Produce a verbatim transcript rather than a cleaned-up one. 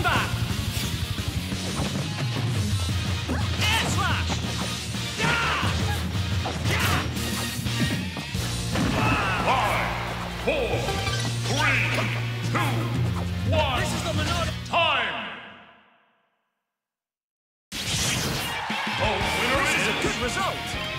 Comeback! Air slash! Yeah! Yeah! Five, four, three, two, one. This is the Monado. Time! The winner This is is a good result.